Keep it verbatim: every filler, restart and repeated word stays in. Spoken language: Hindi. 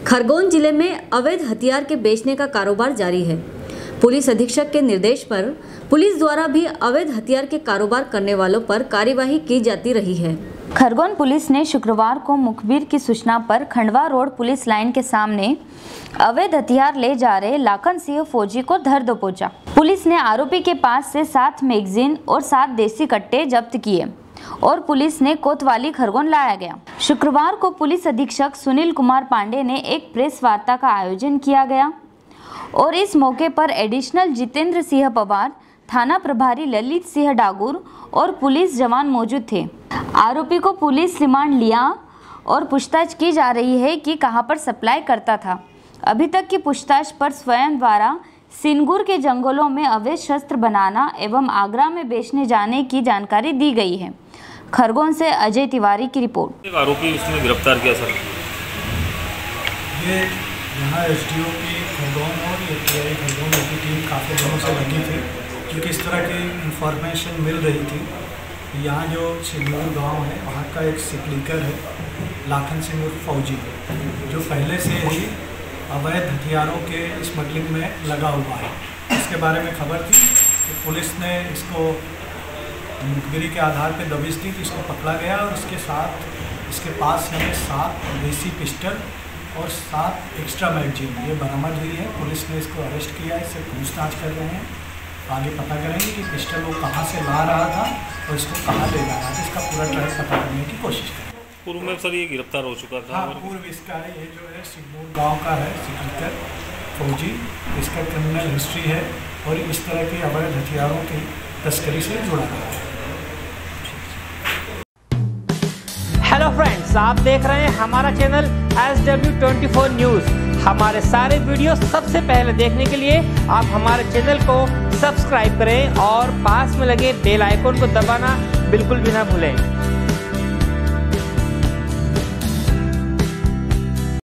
खरगोन जिले में अवैध हथियार के बेचने का कारोबार जारी है। पुलिस अधीक्षक के निर्देश पर पुलिस द्वारा भी अवैध हथियार के कारोबार करने वालों पर कार्यवाही की जाती रही है। खरगोन पुलिस ने शुक्रवार को मुखबिर की सूचना पर खंडवा रोड पुलिस लाइन के सामने अवैध हथियार ले जा रहे लाखन सिंह फौजी को धर दबोचा। पुलिस ने आरोपी के पास से सात मैगजीन और सात देसी कट्टे जब्त किए और पुलिस ने कोतवाली खरगोन लाया गया। शुक्रवार को पुलिस अधीक्षक सुनील कुमार पांडे ने एक प्रेस वार्ता का आयोजन किया गया और इस मौके पर एडिशनल जितेंद्र सिंह पवार, थाना प्रभारी ललित सिंह डागुर और पुलिस जवान मौजूद थे। आरोपी को पुलिस रिमांड लिया और पूछताछ की जा रही है कि कहां पर सप्लाई करता था। अभी तक की पूछताछ पर स्वयं द्वारा सिनगुर के जंगलों में अवैध शस्त्र बनाना एवं आगरा में बेचने जाने की जानकारी दी गई है। खरगोन से अजय तिवारी की रिपोर्ट। एक आरोपी इसमें गिरफ्तार किया सर। ये यहाँ एसडीओ की खरगोन और एटीआई खरगोन की टीम काफ़ी दिनों से लगी थी, क्योंकि इस तरह की इंफॉर्मेशन मिल रही थी। यहाँ जो सिंगूर गांव है वहाँ का एक सिकलीकर है लाखन सिंह फौजी, जो पहले से ही अवैध हथियारों के स्मगलिंग में लगा हुआ है। इसके बारे में खबर थी कि पुलिस ने इसको मुखबिरी के आधार पर दबिश दी तो इसको पकड़ा गया और इसके साथ इसके पास हमें सात देसी पिस्टल और सात एक्स्ट्रा मैगजीन ये बरामद हुई है। पुलिस ने इसको अरेस्ट किया, इससे पूछताछ कर रहे हैं। आगे पता करेंगे कि पिस्टल वो कहाँ से ला रहा था और इसको कहाँ ले जा रहा था। इसका पूरा ट्रैक पता करने की कोशिश करें। पूर्व में सर ये गिरफ्तार हो चुका था। हाँ, पूर्व इसका है, ये जो है सिंगूर गाँव का है सिकलीकर फौजी। इसका क्रिमिनल हिस्ट्री है और इस तरह के अवैध हथियारों की तस्करी से जुड़ा हुआ है। हेलो फ्रेंड्स, आप देख रहे हैं हमारा channel S W twenty four news. हमारे सारे वीडियो सबसे पहले देखने के लिए आप हमारे चैनल को सब्सक्राइब करें और पास में लगे बेल आइकन को दबाना बिल्कुल भी ना भूलें।